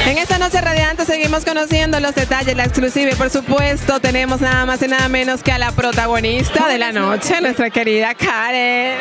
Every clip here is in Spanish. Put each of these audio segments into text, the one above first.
En esta noche radiante seguimos conociendo los detalles, la exclusiva y por supuesto tenemos nada más y nada menos que a la protagonista de la noche, nuestra querida Karen.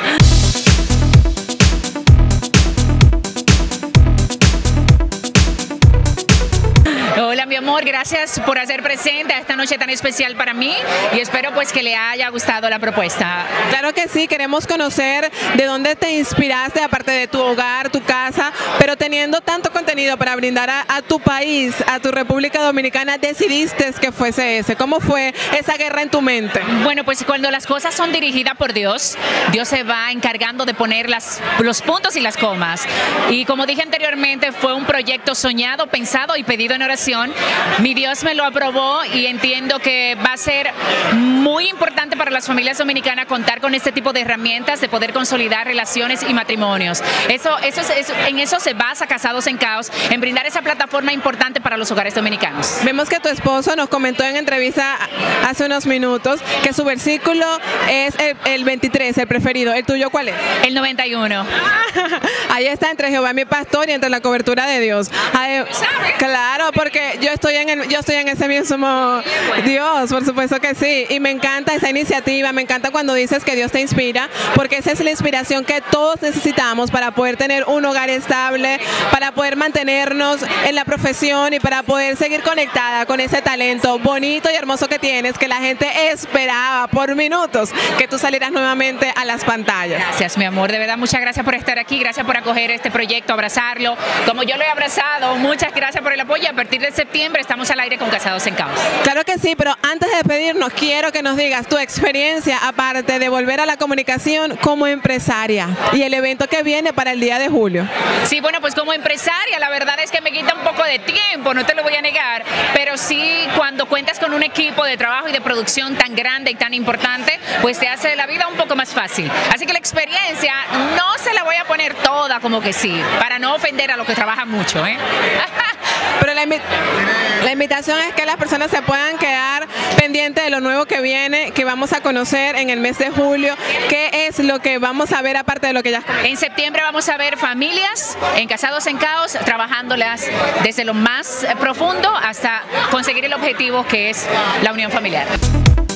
Hola mi amor, gracias por hacer presente a esta noche tan especial para mí y espero pues que le haya gustado la propuesta. Claro que sí, queremos conocer de dónde te inspiraste, aparte de tu hogar, tu casa, pero teniendo tanto contenido para brindar a tu país, a tu República Dominicana, decidiste que fuese ese. ¿Cómo fue esa guerra en tu mente? Bueno, pues cuando las cosas son dirigidas por Dios, Dios se va encargando de poner los puntos y las comas. Y como dije anteriormente, fue un proyecto soñado, pensado y pedido en oración. Mi Dios me lo aprobó y entiendo que va a ser muy importante para las familias dominicanas contar con este tipo de herramientas de poder consolidar relaciones y matrimonios. En eso se basa Casados en Caos, en brindar esa plataforma importante para los hogares dominicanos. Vemos que tu esposo nos comentó en entrevista hace unos minutos que su versículo es el 23, el preferido. ¿El tuyo cuál es? El 91. Ahí está, entre Jehová mi pastor y entre la cobertura de Dios. Ay, claro, porque yo estoy en ese mismo Dios, por supuesto que sí, y me encanta esa iniciativa, me encanta cuando dices que Dios te inspira, porque esa es la inspiración que todos necesitamos para poder tener un hogar estable, para poder mantenernos en la profesión y para poder seguir conectada con ese talento bonito y hermoso que tienes, que la gente esperaba por minutos que tú salieras nuevamente a las pantallas. Gracias mi amor, de verdad muchas gracias por estar aquí, gracias por acoger este proyecto, abrazarlo, como yo lo he abrazado, muchas gracias por el apoyo. A partir de septiembre estamos al aire con Casados en Caos. Claro que sí, pero antes de despedirnos quiero que nos digas tu experiencia, aparte de volver a la comunicación como empresaria y el evento que viene para el día de julio. Sí, bueno, pues como empresaria la verdad es que me quita un poco de tiempo, no te lo voy a negar, pero sí cuando cuentas con un equipo de trabajo y de producción tan grande y tan importante, pues te hace la vida un poco más fácil. Así que la experiencia no se la voy a poner toda como que sí, para no ofender a los que trabajan mucho, ¿eh? Pero la invitación es que las personas se puedan quedar pendientes de lo nuevo que viene, que vamos a conocer en el mes de julio. ¿Qué es lo que vamos a ver aparte de lo que ya En septiembre vamos a ver familias en Casados en Caos, trabajándolas desde lo más profundo hasta conseguir el objetivo que es la unión familiar.